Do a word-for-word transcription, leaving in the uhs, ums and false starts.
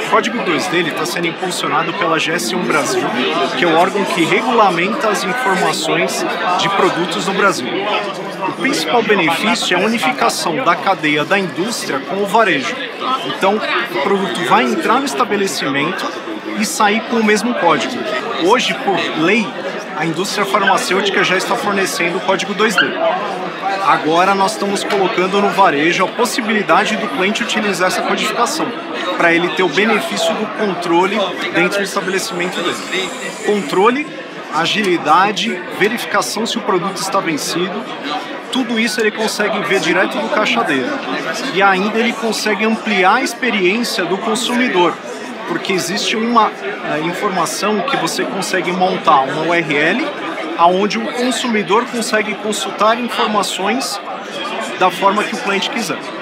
código dois D está sendo impulsionado pela G S um Brasil, que é o órgão que regulamenta as informações de produtos no Brasil. O principal benefício é a unificação da cadeia da indústria com o varejo. Então, o produto vai entrar no estabelecimento e sair com o mesmo código. Hoje, por lei, a indústria farmacêutica já está fornecendo o código dois D. Agora nós estamos colocando no varejo a possibilidade do cliente utilizar essa codificação, para ele ter o benefício do controle dentro do estabelecimento dele. Controle, agilidade, verificação se o produto está vencido, tudo isso ele consegue ver direto do caixa dele. E ainda ele consegue ampliar a experiência do consumidor, porque existe uma é, informação que você consegue montar uma U R L onde o consumidor consegue consultar informações da forma que o cliente quiser.